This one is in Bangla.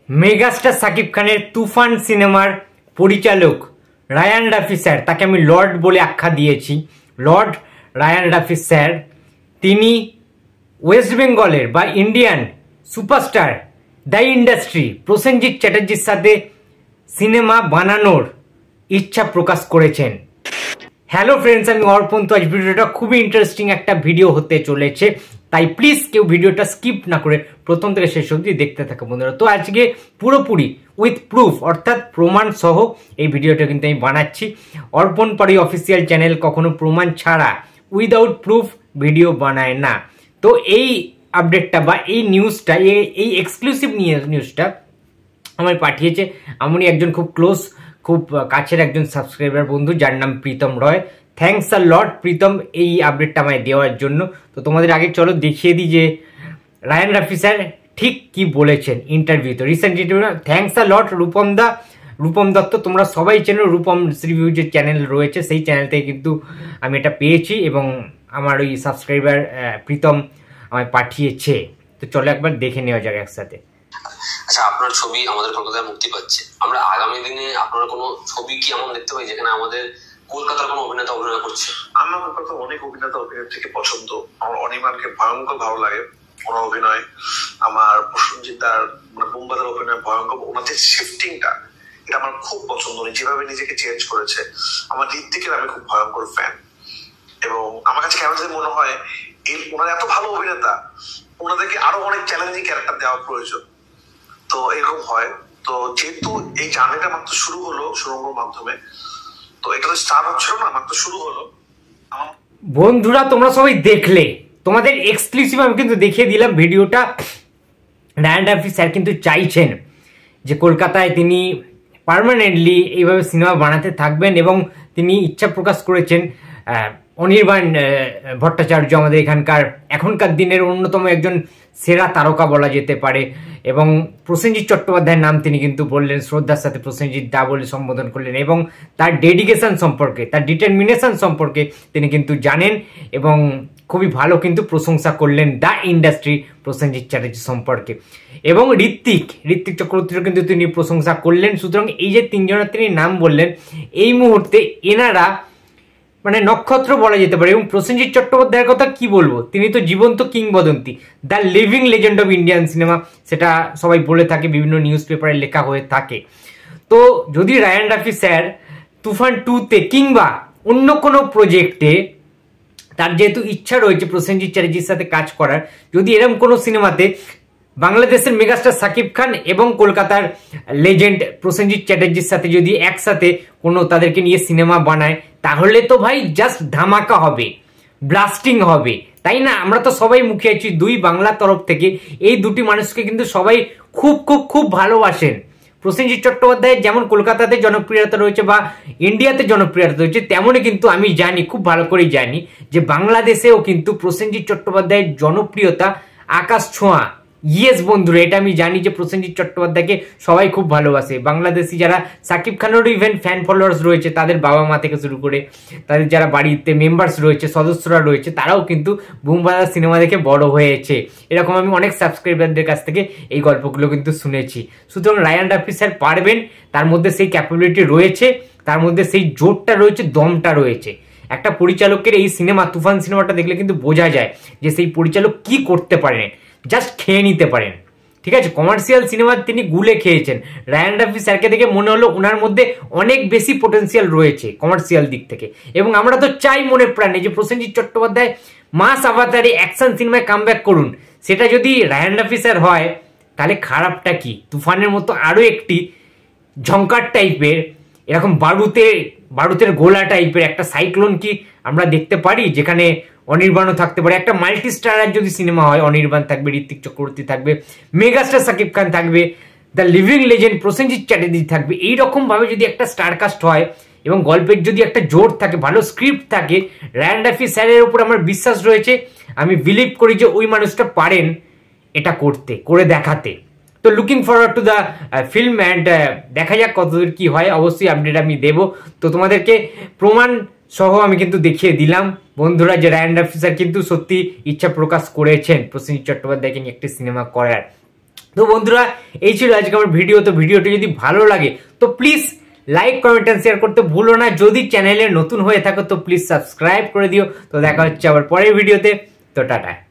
মেগাস্টার সাকিব খানের তুফান সিনেমার পরিচালক রায়ান রাফি স্যার, তাকে আমি লর্ড বলে আখ্যা দিয়েছি। লর্ড রায়ান রাফি স্যার, তিনি ওয়েস্ট বেঙ্গলের বা Indian superstar the industry Prosenjit চ্যাটার্জির সাথে সিনেমা বানানোর ইচ্ছা প্রকাশ করেছেন। হ্যালো ফ্রেন্ডস, আমি অর্পণ। তো আজ ভিডিওটা খুবই ইন্টারেস্টিং একটা ভিডিও হতে চলেছে, তাই প্লিজ কেউ ভিডিওটা স্কিপ না করে প্রথম থেকে শেষ অবধি দেখতে থাকো বন্ধুরা। তো আজকে পুরোপুরি উইথ প্রুফ অর্থাৎ প্রমাণ সহ এই ভিডিওটা কিন্তু আমি বানাচ্ছি। অর্পণ পাড়ি অফিসিয়াল চ্যানেল কখনো প্রমাণ ছাড়া উইদাউট প্রুফ ভিডিও বানায় না। তো এই আপডেটটা বা এই নিউজটা, এই এক্সক্লুসিভ নিউজটা আমায় পাঠিয়েছে এমনই একজন খুব ক্লোজ, খুব কাছের একজন সাবস্ক্রাইবার বন্ধু, যার নাম Pritam Roy. Thanks a lot Pritam এই আপডেটটা আমায় দেওয়ার জন্য। তো তোমাদের আগে চলো দেখিয়ে দিই যে রায়ান রাফি স্যার ঠিক কি বলেছেন ইন্টারভিউতে, recent interview. Thanks a lot Rupam Dutta, তোমরা সবাই চেনো রূপম রিভিউ যে চ্যানেল রয়েছে সেই চ্যানেল থেকে কিন্তু আমি এটা পেয়েছি এবং আমার ওই সাবস্ক্রাইবার প্রীতম আমায় পাঠিয়েছে। তো চলো একবার দেখে নেওয়া যাক একসাথে। আচ্ছা, আপনার ছবি আমাদের কলকাতায় মুক্তি পাচ্ছে, আমরা আগামী দিনে আপনার কোনো ছবি কি এমন দেখতে পাই যেখানে আমাদের কলকাতার কোনো অভিনেতা অভিনয় করছে? আমার কলকাতার অনেক অভিনেতা অভিনেত্রীকে পছন্দ। আমার অনির্বাণকে ভয়ঙ্কর ভালো লাগে ওনার অভিনয়। আমার প্রসেনজিৎদার মানে বুম্বাদার অভিনয় ভয়ঙ্কর, ওনার যে শিফটিংটা এটা আমার খুব পছন্দ। উনি যেভাবে নিজেকে চেঞ্জ করেছে। আমার ঋত্বিকের আমি খুব ভয়ঙ্কর ফ্যান এবং আমার কাছে কেন যে মনে হয় এই ওনার এত ভালো অভিনেতা, ওনাদেরকে আরো অনেক চ্যালেঞ্জিং ক্যারেক্টার দেওয়া প্রয়োজন। তো এরকম হয়। তো যেহেতু এই জার্নিটা মাত্র শুরু হলো সুরঙ্গর মাধ্যমে, তো এটা তো স্টার্ট হচ্ছিল না, মাত্র শুরু হলো। বন্ধুরা তোমরা সবাই দেখলে, তোমাদের এক্সক্লুসিভ আমি কিন্তু দেখিয়ে দিলাম ভিডিওটা। রায়ান রাফি স্যার কিন্তু চাইছেন যে কলকাতায় তিনি পার্মানেন্টলি এইভাবে সিনেমা বানাতে থাকবেন এবং তিনি ইচ্ছা প্রকাশ করেছেন। অনির্বাণ ভট্টাচার্য আমাদের এখনকার দিনের অন্যতম একজন সেরা তারকা বলা যেতে পারে, এবং প্রসেনজিৎ চট্টোপাধ্যায়ের নাম তিনি কিন্তু বললেন, শ্রদ্ধার সাথে প্রসেনজিৎ দা বলে সম্বোধন করলেন এবং তার ডেডিকেশন সম্পর্কে, তার ডিটারমিনেশন সম্পর্কে তিনি কিন্তু জানেন এবং খুবই ভালো কিন্তু প্রশংসা করলেন দ্য ইন্ডাস্ট্রি প্রসেনজিৎ চ্যাটার্জি সম্পর্কে। এবং ঋত্বিক চক্রবর্তীরও কিন্তু তিনি প্রশংসা করলেন। সুতরাং এই যে তিনজনের তিনি নাম বললেন, এই মুহূর্তে এনারা মানে নক্ষত্র বলা যেতে পারে। এবং প্রসেনজিৎ চট্টোপাধ্যায়ের কথা কি বলবো, তিনি তো জীবন্ত কিংবদন্তি, the living legend of Indian cinema, সেটা সবাই বলে থাকে, বিভিন্ন নিউজ পেপারে লেখা হয়ে থাকে। তো যদি রায়ান রাফি স্যার তুফান 2-তে কিংবা অন্য কোনো প্রজেক্টে, তার যেহেতু ইচ্ছা রয়েছে প্রসেনজিৎ চ্যাটার্জির সাথে কাজ করার, যদি এরকম কোনো সিনেমাতে বাংলাদেশের মেগাস্টার সাকিব খান এবং কলকাতার লেজেন্ড প্রসেনজিৎ চ্যাটার্জির সাথে যদি একসাথে কোনো তাদেরকে নিয়ে সিনেমা বানায়, তাহলে তো ভাই জাস্ট ধামাকা হবে, ব্লাস্টিং হবে, তাই না? আমরা তো সবাই মুখে আছি দুই বাংলার তরফ থেকে, এই দুটি মানুষকে কিন্তু সবাই খুব খুব খুব ভালোবাসেন। প্রসেনজিৎ চট্টোপাধ্যায়ের যেমন কলকাতাতে জনপ্রিয়তা রয়েছে বা ইন্ডিয়াতে জনপ্রিয়তা রয়েছে, তেমনই কিন্তু আমি জানি, খুব ভালো করেই জানি যে বাংলাদেশেও কিন্তু প্রসেনজিৎ চট্টোপাধ্যায়ের জনপ্রিয়তা আকাশ ছোঁয়া। ইয়েস বন্ধুরা, এটা আমি জানি যে প্রসেনজিৎ চট্টোপাধ্যায়কে সবাই খুব ভালোবাসে। বাংলাদেশি যারা সাকিব খানেরও ইভেন ফ্যান ফলোয়ার্স রয়েছে, তাদের বাবা মা থেকে শুরু করে তাদের যারা বাড়িতে মেম্বার্স রয়েছে, সদস্যরা রয়েছে, তারাও কিন্তু বুমবাদার সিনেমা দেখে বড় হয়েছে। এরকম আমি অনেক সাবস্ক্রাইবারদের কাছ থেকে এই গল্পগুলো কিন্তু শুনেছি। সুতরাং রায়ান রাফি স্যার পারবেন, তার মধ্যে সেই ক্যাপাবিলিটি রয়েছে, তার মধ্যে সেই জোরটা রয়েছে, দমটা রয়েছে। একটা পরিচালকের এই সিনেমা তুফান সিনেমাটা দেখলে কিন্তু বোঝা যায় যে সেই পরিচালক কি করতে পারেন, জাস্ট খেয়ে নিতে পারেন। ঠিক আছে, কমার্শিয়াল সিনেমা তিনি গুলে খেয়েছেন। রায়ান রাফি স্যারকে দেখে মনে হলো ওনার মধ্যে অনেক বেশি পোটেন্সিয়াল রয়েছে কমার্শিয়াল দিক থেকে, এবং আমরা তো চাই মনে প্রাণে যে প্রসেনজিৎ চট্টোপাধ্যায় মাস আভাতারে অ্যাকশন সিনেমায় কামব্যাক করুন। সেটা যদি রায়ান রাফি স্যার হয়, তাহলে খারাপটা কি? তুফানের মতো আরও একটি ঝঙ্কার টাইপের, এরকম বারুতের গোলা টাইপের একটা সাইক্লোন কি আমরা দেখতে পারি, যেখানে অনির্বাণও থাকতে পারে। একটা মাল্টি স্টারার যদি সিনেমা হয়, অনির্বাণ থাকবে, ঋত্বিক চক্রবর্তী থাকবে, মেগাস্টার সাকিব খান থাকবে, the living legend Prosenjit Chatterjee থাকবে, এইরকম ভাবে যদি একটা স্টারকাস্ট হয় এবং গল্পের যদি একটা জোর থাকে, ভালো স্ক্রিপ্ট থাকে, রায়ান রাফি স্যারের উপর আমার বিশ্বাস রয়েছে। আমি বিলিভ করি যে ওই মানুষটা পারেন এটা করে দেখাতে। তো looking forward to the film and দেখা যাক কতদূর কি হয়, অবশ্যই আপডেট আমি দেবো। তো তোমাদেরকে প্রমাণ সহ আমি কিন্তু দেখিয়ে দিলাম বন্ধুরা যে রায়ান রাফি স্যার কিন্তু সত্যি ইচ্ছা প্রকাশ করেছেন প্রসেনজিৎ চট্টোপাধ্যায়কে নিয়ে একটি সিনেমা করার। তো বন্ধুরা এই ছিল আজকে আমার ভিডিও। তো ভিডিওটি যদি ভালো লাগে তো please like comment and share করতে ভুলো না। যদি চ্যানেলে নতুন হয়ে থাকো তো প্লিজ সাবস্ক্রাইব করে দিও। তো দেখা হচ্ছে আবার পরের ভিডিওতে। তো টাটা।